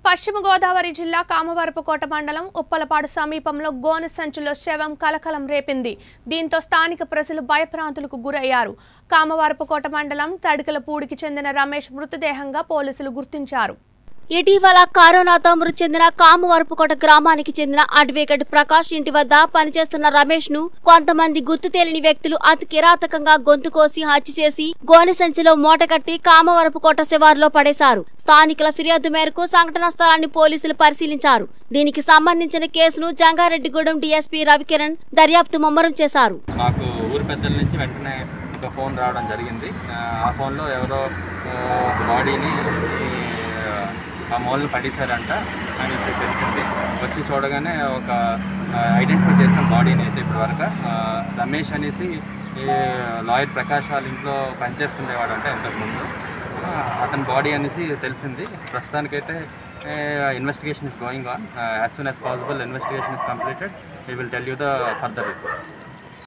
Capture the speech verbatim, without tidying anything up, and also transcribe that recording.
పశ్చిమ గోదావరి జిల్లా కామవరపకోట మండలం ఉప్పలపాడు సమీపంలో గోనె సంచులో శవం కలకలం రేపింది. దీంతో స్థానిక ప్రజలు భయభ్రాంతులకు గురయ్యారు. కామవరపకోట మండలం తడికలపూడికి చెందిన రమేష్ మృతదేహంగా పోలీసులు గుర్తించారు. ఇటీవల కరోనాతో మృతి చెందిన కామవరపకోట గ్రామానికి చెందిన అడ్వకేట్ ప్రకాష్ ఇంటి వద్ద పనిచేస్తున్న రమేష్ ను కొంతమంది గుర్తు తెలియని వ్యక్తులు అతి కిరాతకంగా గొంతు కోసి హత్య చేసి గోనె సంచిలో మూటకట్టి కామవరపకోట శివారులో పడేశారు. స్థానికుల ఫిర్యాదు మేరకు సంఘటనా స్థలాన్ని పోలీసులు పరిశీలించారు. దీనికి సంబంధించిన కేసును జంగారెడ్డిగూడెం డీఎస్పీ రవికిరణ్ దర్యాప్తు ముమ్మరం చేశారు. నాకు ఊరి పెద్దల నుంచి వెంటనే ఒక ఫోన్ రావడం జరిగింది. ఆ ఫోన్లో ఎవరో బాడీని ఆ మోల్ని పడేశారంట అనేసి తెలిసింది. వచ్చి చూడగానే ఒక ఐడెంటిఫై చేసాం బాడీని. అయితే ఇప్పటి వరకు రమేష్ అనేసి లాయర్ ప్రకాష్ వాళ్ళ ఇంట్లో పనిచేస్తుండేవాడు అంటే ఇంతకుముందు. అతని బాడీ అనేసి తెలిసింది. ప్రస్తుతానికైతే investigation is going on. As soon as possible investigation is completed we will tell you the further reports.